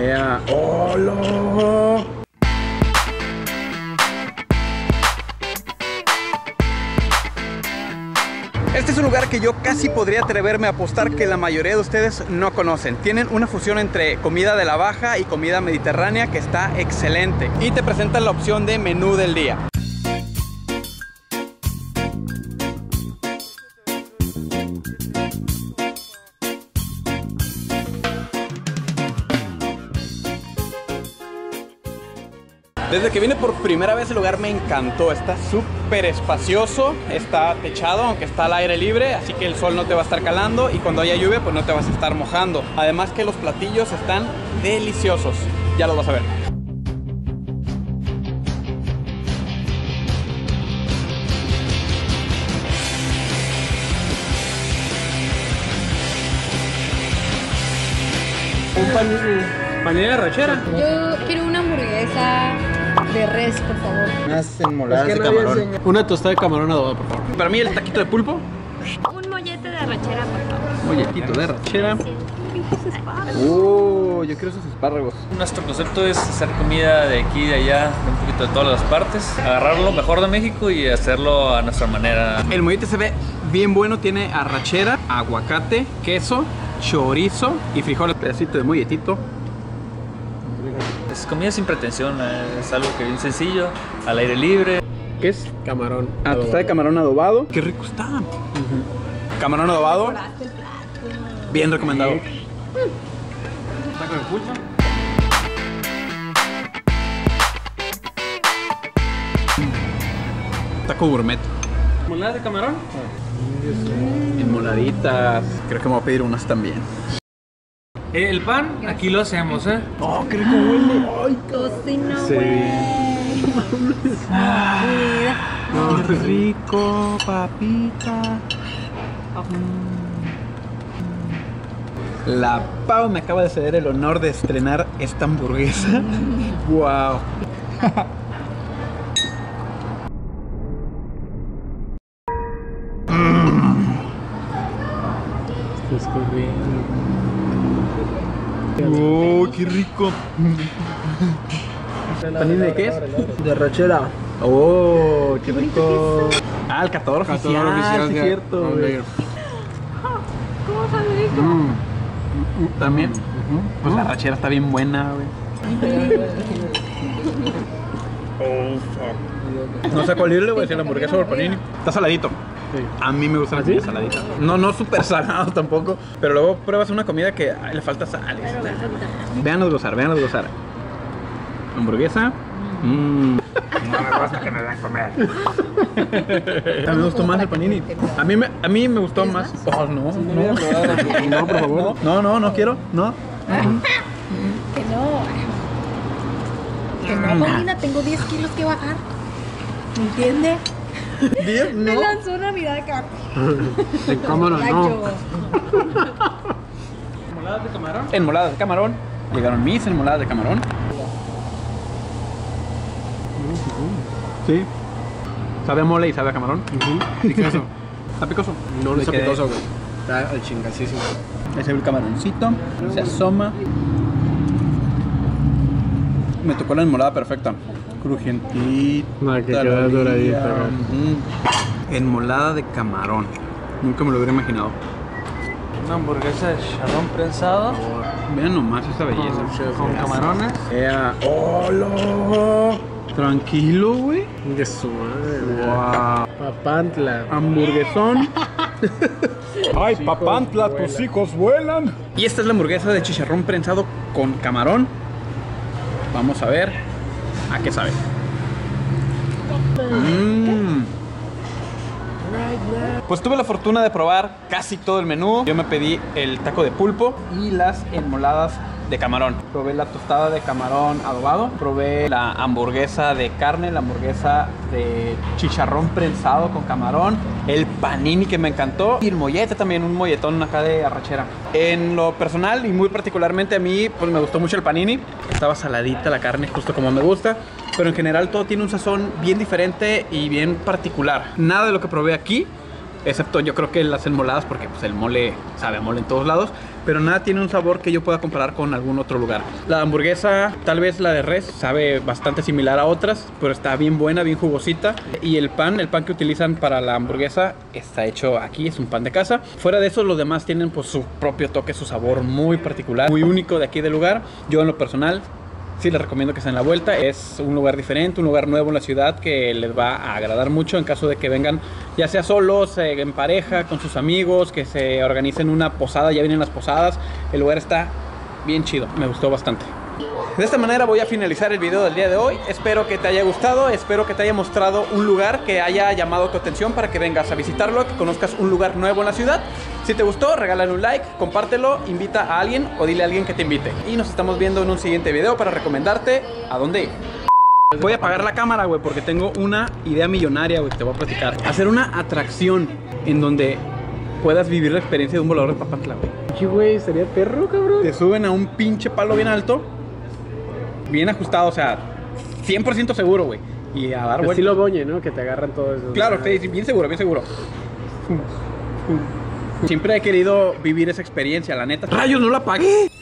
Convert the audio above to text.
¡Hola! Este es un lugar que yo casi podría atreverme a apostar que la mayoría de ustedes no conocen. Tienen una fusión entre comida de la baja y comida mediterránea que está excelente. Y te presentan la opción de menú del día. Desde que vine por primera vez el lugar me encantó, está súper espacioso, está techado aunque está al aire libre, así que el sol no te va a estar calando y cuando haya lluvia pues no te vas a estar mojando. Además que los platillos están deliciosos, ya los vas a ver. Un panini de arrachera. Yo quiero una hamburguesa de res, por favor. Unas enmoladas de camarón. Una tostada de camarón adobada, por favor. Para mí el taquito de pulpo. Un mollete de arrachera, por favor. Molletito de arrachera. Yo quiero esos espárragos. Nuestro concepto es hacer comida de aquí y de allá, de un poquito de todas las partes, agarrar lo mejor de México y hacerlo a nuestra manera. El mollete se ve bien bueno, tiene arrachera, aguacate, queso, chorizo y frijoles. Pedacito de molletito. Es comida sin pretensión, es algo que bien sencillo, al aire libre. ¿Qué es? Camarón. Tostada de camarón adobado. Qué rico está. Camarón adobado. Bien recomendado. Taco de pulpo. Taco gourmet. ¿Moladas de camarón? Enmoladitas. Creo que me voy a pedir unas también. El pan, aquí lo hacemos, ¿eh? Oh, qué rico huele. Ay, Tocino, sí. güey. Qué rico, papita. La Pau me acaba de ceder el honor de estrenar esta hamburguesa. Wow. Estás corriendo. Oh, qué rico. ¿Panini de qué es? De arrachera. Oh, qué rico. Ah, el catador oficial, sí, ya. cierto, güey. ¿Cómo sabe rico? También. Pues la arrachera está bien buena, güey. No sé cuál irle, voy a decir la hamburguesa por panini. Está saladito. Sí. A mí me gusta la comida saladita. No súper salado tampoco. Pero luego pruebas una comida que le falta sal. Véanos gozar, véanos gozar. Hamburguesa. No me gusta que me den comer. A mí me gustó más el panini. A mí me gustó más. Oh, no, por favor. No quiero. No. Que no. Que no, Paulina, tengo 10 kilos que bajar. ¿Me entiendes? ¿10? Me No. lanzó una vida acá. De camarón, no. ¿Enmoladas de camarón? Enmoladas de camarón. Llegaron mis enmoladas de camarón. Sí. Sabe a mole y sabe a camarón. Picoso. ¿Está picoso? No, no está Me quedé- picoso, güey. Está al chingasísimo. Ahí se ve el camaroncito. Se asoma. Me tocó la enmolada perfecta. Crujientita. No, que queda doradita, Enmolada de camarón. Nunca me lo hubiera imaginado. Una hamburguesa de chicharrón prensado Vean nomás esta belleza. con camarones. ¡Hola! Tranquilo, güey. De su madre, güey. Wow. Papantla. Hamburguesón. Ay, papantla, tus hijos vuelan. Y esta es la hamburguesa de chicharrón prensado con camarón. Vamos a ver a qué sabe. Pues tuve la fortuna de probar casi todo el menú. Yo me pedí el taco de pulpo y las enmoladas de camarón. Probé la tostada de camarón adobado, probé la hamburguesa de carne, la hamburguesa de chicharrón prensado con camarón, el panini que me encantó y el mollete también, un molletón acá de arrachera. En lo personal y muy particularmente a mí, pues me gustó mucho el panini. Estaba saladita la carne, justo como me gusta, pero en general todo tiene un sazón bien diferente y bien particular. Nada de lo que probé aquí, excepto yo creo que las enmoladas, porque pues el mole sabe a mole en todos lados, pero nada tiene un sabor que yo pueda comparar con algún otro lugar. La hamburguesa, tal vez la de res, sabe bastante similar a otras, pero está bien buena, bien jugosita. Y el pan que utilizan para la hamburguesa está hecho aquí, es un pan de casa. Fuera de eso, los demás tienen pues su propio toque, su sabor muy particular, muy único de aquí del lugar. Yo en lo personal sí les recomiendo que se den la vuelta. Es un lugar diferente, un lugar nuevo en la ciudad que les va a agradar mucho en caso de que vengan ya sea solos, en pareja, con sus amigos, que se organicen una posada. Ya vienen las posadas. El lugar está bien chido, me gustó bastante. De esta manera voy a finalizar el video del día de hoy. Espero que te haya gustado, espero que te haya mostrado un lugar que haya llamado tu atención para que vengas a visitarlo, que conozcas un lugar nuevo en la ciudad. Si te gustó, regálale un like, compártelo, invita a alguien o dile a alguien que te invite. Y nos estamos viendo en un siguiente video para recomendarte a dónde ir. Voy a apagar la cámara, güey, porque tengo una idea millonaria, güey, que te voy a platicar. Hacer una atracción en donde puedas vivir la experiencia de un volador de Papantla, güey. ¿Qué, güey? ¿Sería perro, cabrón? Te suben a un pinche palo bien alto, bien ajustado, o sea, 100% seguro, güey. Y a dar vueltas. Estilo Boñe, ¿no? Que te agarran todo eso. Claro, bien seguro, bien seguro. Siempre he querido vivir esa experiencia, la neta. ¡Rayos, no la apagué!